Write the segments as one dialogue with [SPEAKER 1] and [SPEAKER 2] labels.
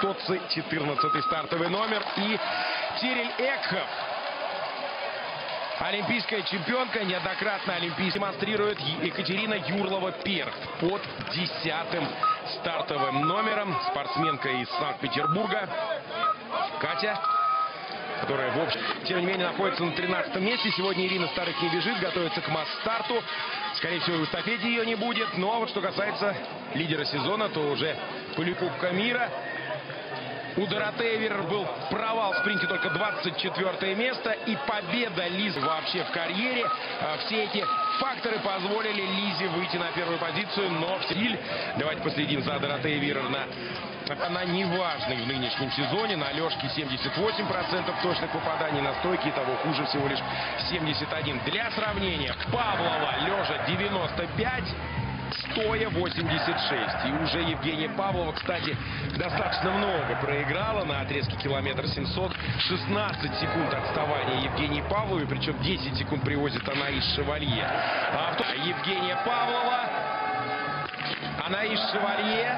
[SPEAKER 1] Витоцци, 14-й стартовый номер. И Тириль Экхов, олимпийская чемпионка, неоднократно олимпийский, демонстрирует Екатерина Юрлова-Перхт под 10-м стартовым номером. Спортсменка из Санкт-Петербурга Катя, которая, в общем, тем не менее, находится на 13-м месте. Сегодня Ирина Старых не бежит, готовится к масс-старту. Скорее всего, в эстафете ее не будет. Но вот что касается лидера сезона, то уже Кубка мира. У Доротеи Вирер был провал в спринте, только 24 место. И победа Лизы вообще в карьере. Все эти факторы позволили Лизе выйти на первую позицию. Но в стиль. Давайте последим за Доротеей Вирер. Она неважной в нынешнем сезоне. На Лёшке 78% точных попаданий, на стойке того хуже всего лишь 71. Для сравнения, Павлова лежа 95, стоя 86. И уже Евгения Павлова, кстати, достаточно много проиграла на отрезке километр 700. 16 секунд отставания Евгении Павловой, причем 10 секунд привозит Анаис Шевалье. Евгения Павлова, Анаис Шевалье.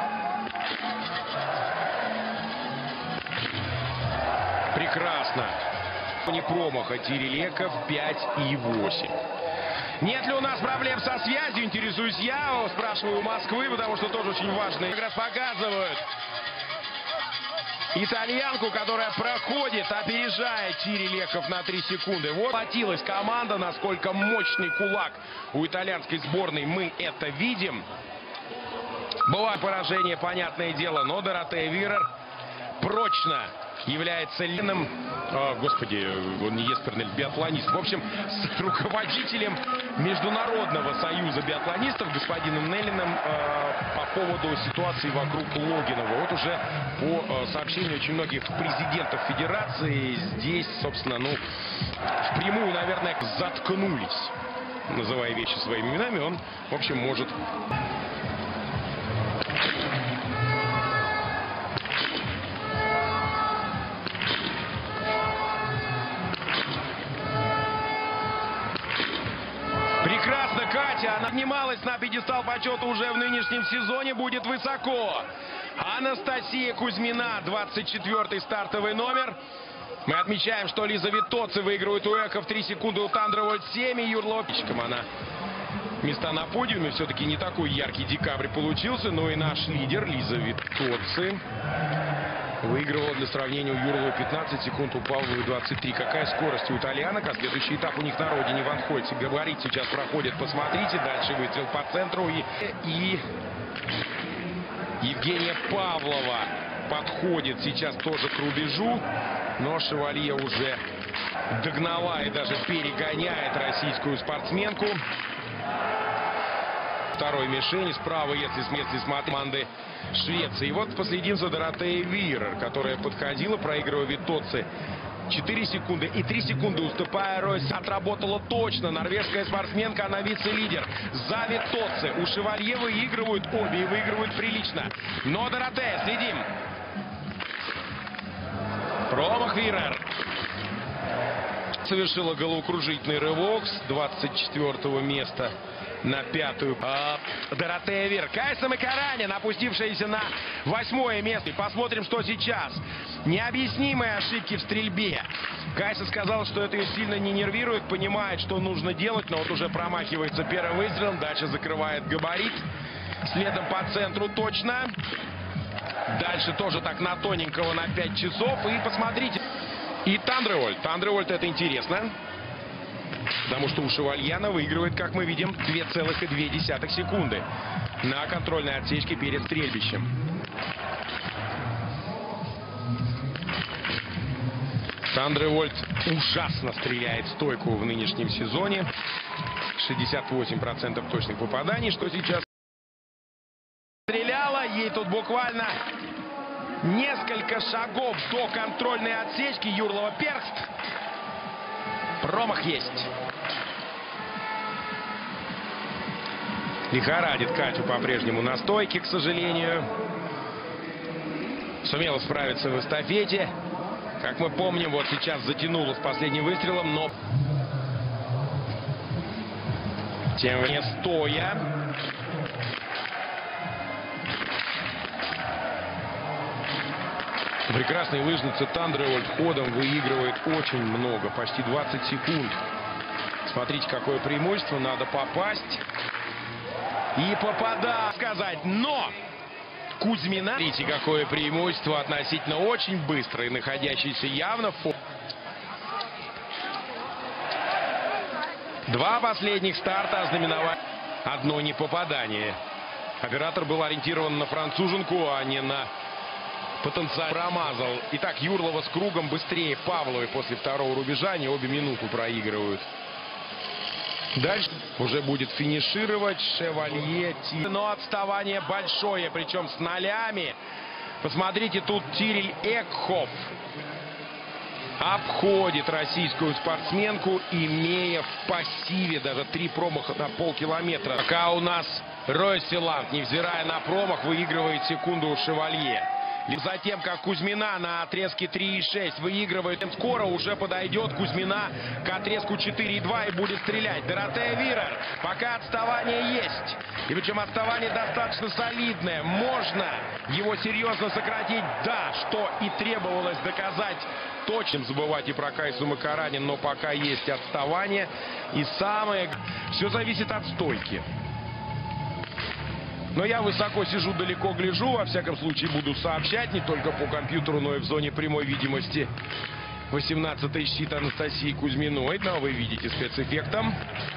[SPEAKER 1] Прекрасно. Не промаха. Тириль Экхов 5,8. Нет ли у нас проблем со связью? Интересуюсь я. Спрашиваю у Москвы, потому что тоже очень важно. Как раз показывают итальянку, которая проходит, опережая Тириль Экхов на 3 секунды. Вот хватилась команда, насколько мощный кулак у итальянской сборной. Мы это видим. Было поражение, понятное дело, но Доротея Вирер прочно является лидером, господи, он не Еспернель, биатлонист. В общем, с руководителем Международного союза биатлонистов господином Неллиным по поводу ситуации вокруг Логинова. Вот уже по сообщению очень многих президентов федерации здесь, собственно, впрямую, наверное, заткнулись, называя вещи своими именами. Он, в общем, может... Прекрасно, Катя. Она поднималась на пьедестал почета уже в нынешнем сезоне. Будет высоко. Анастасия Кузьмина, 24-й стартовый номер. Мы отмечаем, что Лиза Витоцци выигрывает у Экхов 3 секунды, у Тандервольт 7 и Юрлова. Она места на подиуме. Все-таки не такой яркий декабрь получился. Но и наш лидер Лиза Витоцци выигрывала, для сравнения, у Юрлова 15 секунд, у Павловой 23. Какая скорость у итальянок, а следующий этап у них на родине в Анхольце. Габарит сейчас проходит, посмотрите. Дальше выстрел по центру. И Евгения Павлова подходит сейчас тоже к рубежу. Но Шевалье уже догнала и даже перегоняет российскую спортсменку. Второй мишени справа, если смотреть команды Швеции. И вот последим за Доротеей Вирер, которая подходила, проигрывая Витоцци 4 секунды и 3 секунды, уступая Ройс. Отработала точно норвежская спортсменка, она вице-лидер за Витоцци. У Шевалье выигрывают обе и выигрывают прилично. Но Доротея, следим. Промах Вирер. Совершила головокружительный рывок с 24-го места на 5-ю. Доротея Вирер. Кайса Макаранин, опустившаяся на 8-е место. Посмотрим, что сейчас. Необъяснимые ошибки в стрельбе. Кайса сказала, что это ее сильно не нервирует, понимает, что нужно делать, но вот уже промахивается первым выстрелом. Дальше закрывает габарит. Следом по центру точно. Дальше тоже так на тоненького на 5 часов. И посмотрите. И Тандервольт. Тандервольт — это интересно. Потому что у Шевальяна выигрывает, как мы видим, 2,2 секунды на контрольной отсечке перед стрельбищем. Тандервольт ужасно стреляет в стойку в нынешнем сезоне. 68% точных попаданий, что сейчас стреляла. Ей тут буквально несколько шагов до контрольной отсечки. Юрлова-Перхт. Промах есть. Лихорадит Катю по-прежнему на стойке, к сожалению. Сумела справиться в эстафете. Как мы помним, вот сейчас затянула с последним выстрелом, но тем не стоя. Прекрасный лыжница Тандервольт ходом выигрывает очень много, почти 20 секунд. Смотрите, какое преимущество, надо попасть. И попадать, сказать, но Кузьмина, смотрите, какое преимущество относительно очень быстрой, находящейся явно в форме. Два последних старта ознаменовали одно непопадание. Оператор был ориентирован на француженку, а не на потенциал. Промазал. Итак, Юрлова с кругом быстрее Павловой после второго рубежа. Они обе минуту проигрывают. Дальше уже будет финишировать Шевалье. Но отставание большое, причем с нолями. Посмотрите, тут Тириль Экхоф обходит российскую спортсменку, имея в пассиве даже 3 промаха на полкилометра. Пока у нас Ройселанд, невзирая на промах, выигрывает секунду у Шевалье. Затем, как Кузьмина на отрезке 3,6 выигрывает, скоро уже подойдет Кузьмина к отрезку 4,2 и будет стрелять. Доротея Вирер, пока отставание есть. И причем отставание достаточно солидное. Можно его серьезно сократить. Да, что и требовалось доказать. Точно забывать и про Кайсу Макаранин, но пока есть отставание. И самое... Все зависит от стойки. Но я высоко сижу, далеко гляжу. Во всяком случае, буду сообщать не только по компьютеру, но и в зоне прямой видимости. 18-й щит Анастасии Кузьминой. Но вы видите спецэффектом.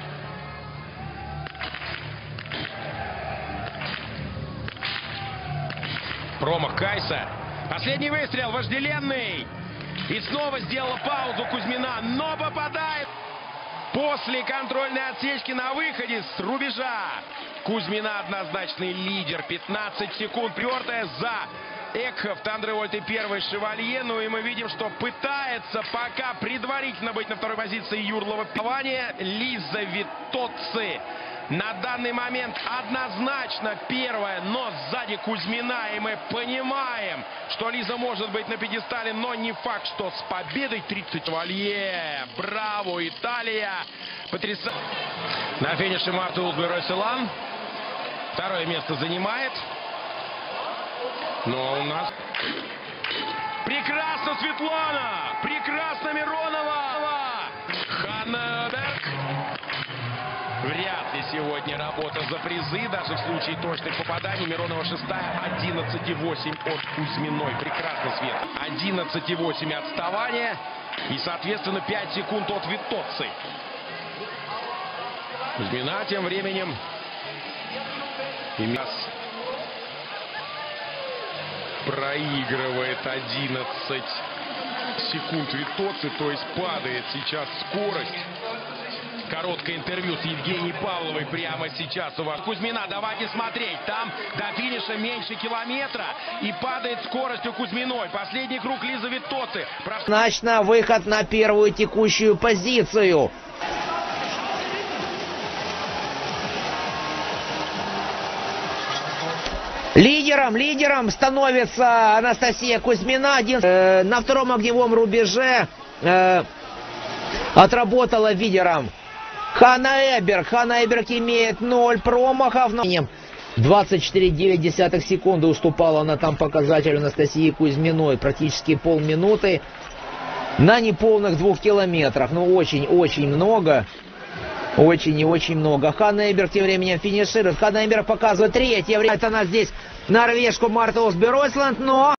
[SPEAKER 1] Промах Кайса. Последний выстрел, вожделенный. И снова сделала паузу Кузьмина, но попадает. После контрольной отсечки на выходе с рубежа Кузьмина однозначный лидер. 15 секунд. Четвертая за Экхоф, Тандервольт и первый Шевалье. Ну и мы видим, что пытается пока предварительно быть на второй позиции Юрлова. Лиза Витоцци на данный момент однозначно первая, но сзади Кузьмина. И мы понимаем, что Лиза может быть на пьедестале, но не факт, что с победой. 30 Шевалье. Браво, Италия. Потрясающе. На финише Марта Улсбе-Ройселан. Второе место занимает. Но у нас... Прекрасно, Светлана! Прекрасно, Миронова! Ханнеберг. Вряд ли сегодня работа за призы. Даже в случае точных попаданий. Миронова 6-я. 11,8 от Кузьминой. Прекрасно, Свет. 11,8 отставания. И, соответственно, 5 секунд от Витоцци. Кузьмина тем временем проигрывает 11 секунд Витоцци, то есть падает сейчас скорость. Короткое интервью с Евгенией Павловой прямо сейчас у вас. Кузьмина, давайте смотреть. Там до финиша меньше километра и падает скорость у Кузьминой. Последний круг Лиза Витоцци.
[SPEAKER 2] Однозначно выход на первую текущую позицию. Лидером становится Анастасия Кузьмина. На втором огневом рубеже отработала лидером Ханна Эберг. Ханна Эберг имеет 0 промахов. 24,9 секунды уступала она там показателю Анастасии Кузьминой. Практически полминуты на неполных 2 километрах. Ну, очень много. Очень и очень много. Ханна Эберг тем временем финиширует. Ханна Эберг показывает третье время. Это она здесь норвежку Марту Улсбе-Ройселанд, но...